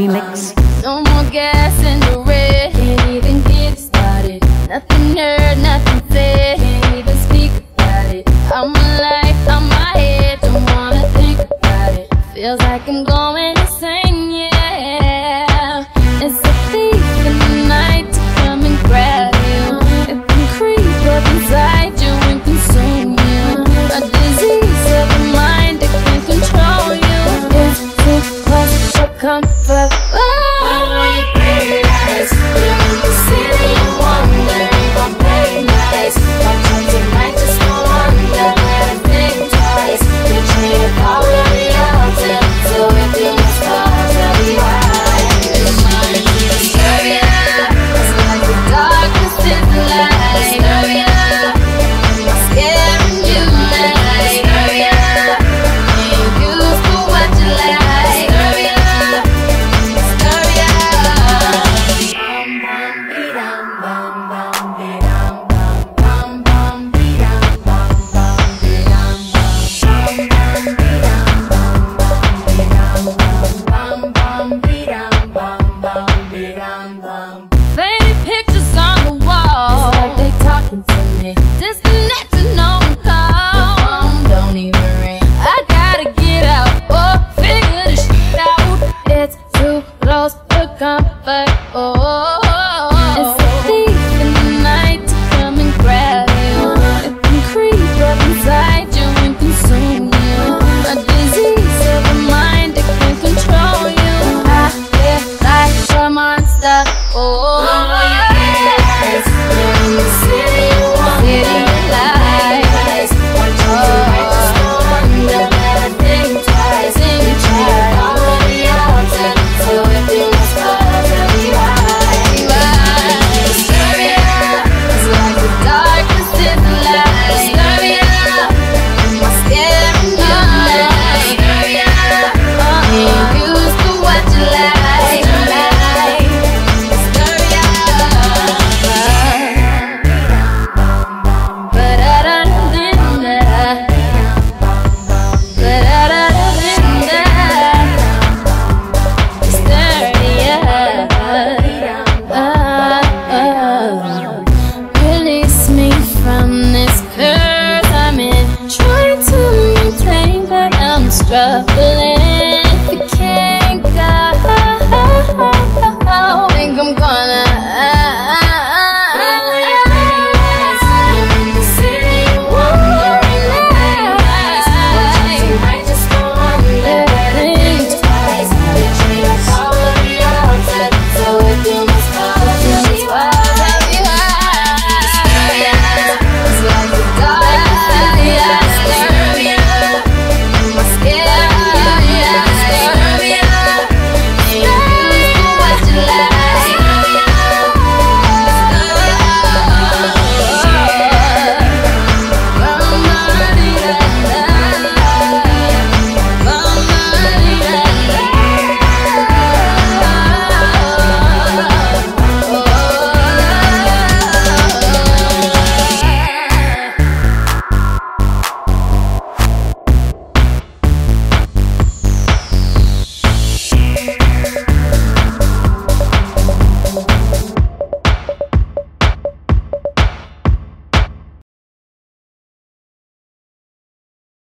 remix. No more gas in the red, can't even get started. Nothing heard, nothing said, can't even speak about it. I'm alive, on my head, don't wanna think about it. Feels like I'm going insane, yeah. It's a thief in the night to come and grab you. It can creep up inside you and consume you. A disease of the mind that can control you. It's too close for comfort. Faded pictures on the wall, it's like they talking to me. Disconnected, no call. The phone don't even ring. I gotta get out or figure this shit out. It's too close for comfort. Oh.